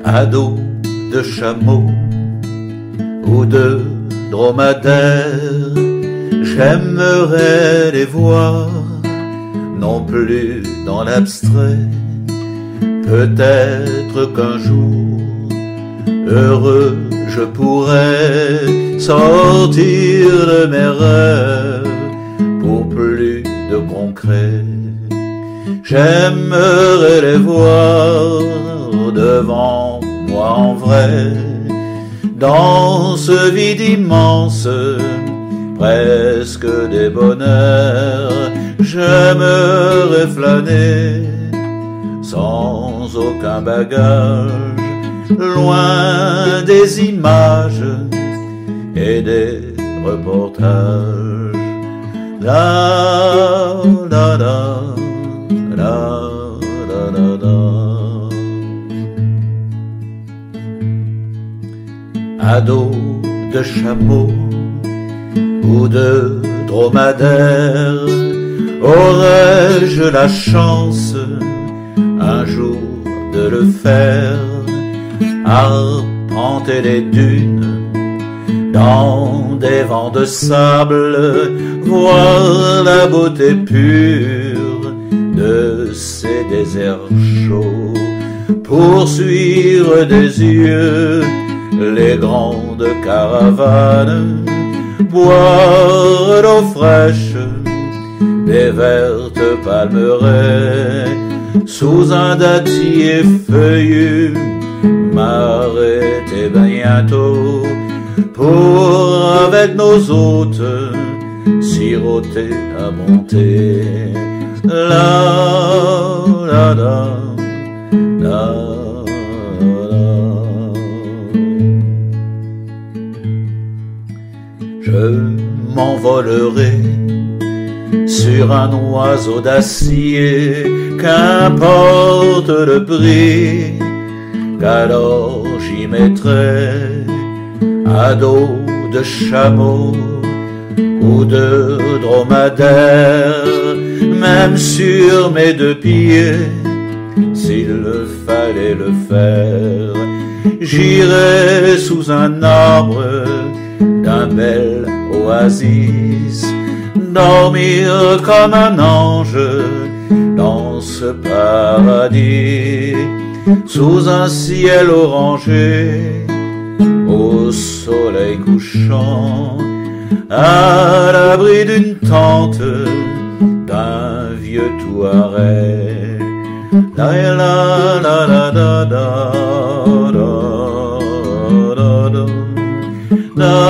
à dos de chameau ou de dromadaire, j'aimerais les voir, non plus dans l'abstrait. Peut-être qu'un jour, heureux, je pourrais sortir de mes rêves pour plus de concret. J'aimerais les voir devant moi en vrai, dans ce vide immense, presque des bonheurs. J'aimerais flâner sans aucun bagage, loin des images et des reportages. La la la la la la la. À dos de chameau ou de dromadaire, aurais-je la chance un jour de le faire, arpenter les dunes dans des vents de sable, voir la beauté pure de ces déserts chauds, poursuivre des yeux les grandes caravanes, boire l'eau fraîche des vertes palmeraies, sous un dattier feuillu, m'arrêter bientôt pour avec nos hôtes siroter à monter. La la la la la. Je m'envolerai sur un oiseau d'acier, qu'importe le prix, qu'alors j'y mettrai à dos de chameau ou de dromadaire, même sur mes deux pieds, s'il fallait le faire. J'irai sous un arbre d'un bel oasis, dormir comme un ange dans ce paradis, sous un ciel orangé, au soleil couchant, à l'abri d'une tente d'un vieux Touareg. La la la la la la la la la.